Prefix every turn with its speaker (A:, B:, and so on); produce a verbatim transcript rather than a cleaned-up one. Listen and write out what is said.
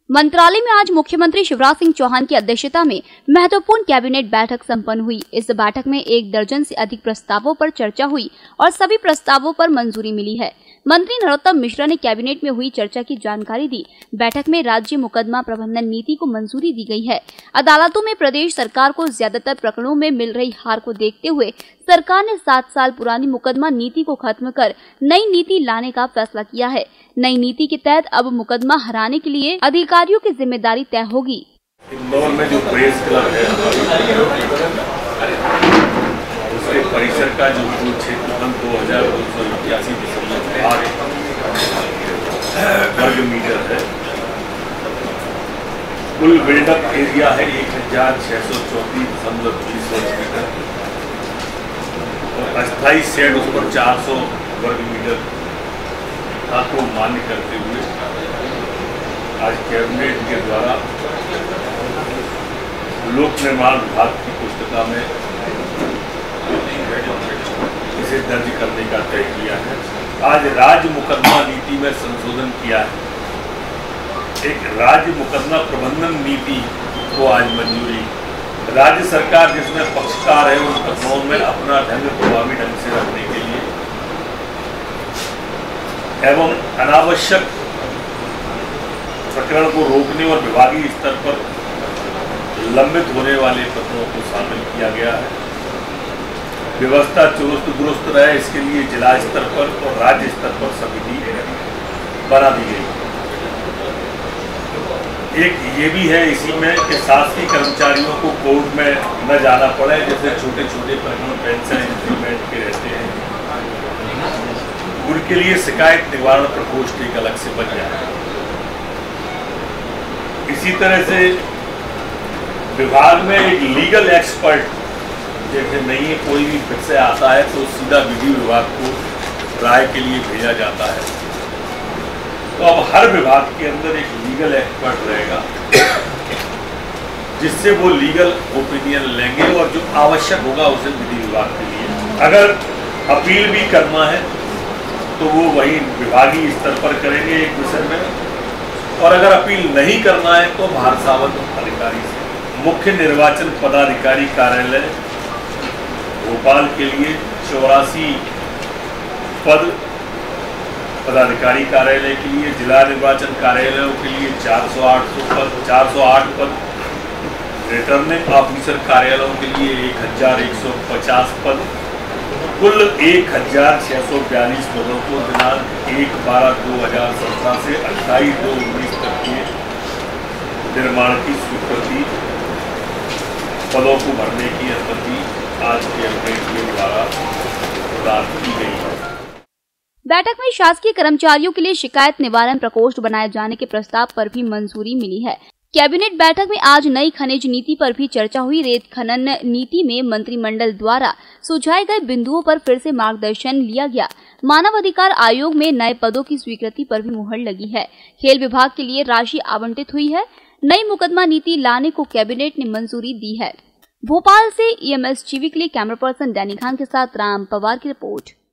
A: मंत्रालय में आज मुख्यमंत्री शिवराज सिंह चौहान की अध्यक्षता में महत्वपूर्ण कैबिनेट बैठक संपन्न हुई। इस बैठक में एक दर्जन से अधिक प्रस्तावों पर चर्चा हुई और सभी प्रस्तावों पर मंजूरी मिली है। मंत्री नरोत्तम मिश्रा ने कैबिनेट में हुई चर्चा की जानकारी दी। बैठक में राज्य मुकदमा प्रबंधन नीति को मंजूरी दी गई है। अदालतों में प्रदेश सरकार को ज्यादातर प्रकरणों में मिल रही हार को देखते हुए सरकार ने सात साल पुरानी मुकदमा नीति को खत्म कर नई नीति लाने का फैसला किया है। नई नीति के तहत अब मुकदमा हराने के लिए अधिकारियों की जिम्मेदारी तय होगी।
B: इंदौर में जो प्रेस क्लब है उसके परिसर का जो कुल क्षेत्रफल दो हजार दो सौ इक्यासी दशमलव आठ वर्ग मीटर है। कुल बिल्डअप एरिया है एक हजार छह सौ चौतीस दशमलव बीस वर्ग मीटर और अस्थायी शेड उस पर चार सौ वर्ग मीटर को मान्य करते हुए आज कैबिनेट के द्वारा लोक निर्माण विभाग की पुस्तिका में इसे दर्ज करने का तय किया है। आज राज्य मुकदमा नीति में संशोधन किया है। एक राज्य मुकदमा प्रबंधन नीति को आज मंजूरी। राज्य सरकार जिसमें पक्षकार है उन प्रकरणों में अपना ढंग प्रभावी ढंग से रखने के लिए एवं अनावश्यक प्रकरण को रोकने और विभागीय स्तर पर लंबित होने वाले प्रकरणों को शामिल किया गया है। व्यवस्था चुस्त दुरुस्त रहे इसके लिए जिला स्तर पर और राज्य स्तर पर समिति बना दी गई। एक ये भी है इसी में कि शासकीय कर्मचारियों को कोर्ट में न जाना पड़े। जैसे छोटे छोटे प्रकरण पेंशन इंक्रीमेंट के रहते हैं उनके लिए शिकायत निवारण प्रकोष्ठ एक अलग से बन जाए। इसी तरह से विभाग में एक लीगल एक्सपर्ट जैसे नहीं है, कोई भी विषय आता है तो सीधा विधि विभाग को राय के लिए भेजा जाता है। तो अब हर विभाग के अंदर एक लीगल एक्सपर्ट रहेगा जिससे वो लीगल ओपिनियन लेंगे और जो आवश्यक होगा उसे विधि विभाग के लिए। अगर अपील भी करना है तो वो वही विभागीय स्तर पर करेंगे एक विषय में, और अगर अपील नहीं करना है तो भारसावत अधिकारी से। मुख्य निर्वाचन पदाधिकारी कार्यालय भोपाल के लिए चौरासी पद, पदाधिकारी कार्यालय के लिए जिला निर्वाचन कार्यालयों के लिए चार सौ आठ पद चार सौ आठ पद, रिटर्निंग ऑफिसर कार्यालयों के लिए एक हजार एक सौ पचास पद, कुल एक हजार छह सौ बयालीस पदों को दिनांक एक बारह दो हजार सत्रह से अट्ठाईस दो उन्नीस तक के निर्माण की स्वीकृति, पदों को भरने की अनुमति आज कैबिनेट के द्वारा प्रदान की गई है।
A: बैठक में शासकीय कर्मचारियों के लिए शिकायत निवारण प्रकोष्ठ बनाए जाने के प्रस्ताव पर भी मंजूरी मिली है। कैबिनेट बैठक में आज नई खनिज नीति पर भी चर्चा हुई। रेत खनन नीति में मंत्रिमंडल द्वारा सुझाए गए बिंदुओं पर फिर से मार्गदर्शन लिया गया। मानव अधिकार आयोग में नए पदों की स्वीकृति पर भी मुहर लगी है। खेल विभाग के लिए राशि आवंटित हुई है। नई मुकदमा नीति लाने को कैबिनेट ने मंजूरी दी है। भोपाल से ई एम एस टीवी के लिए कैमरा पर्सन डैनी खान के साथ राम पवार की रिपोर्ट।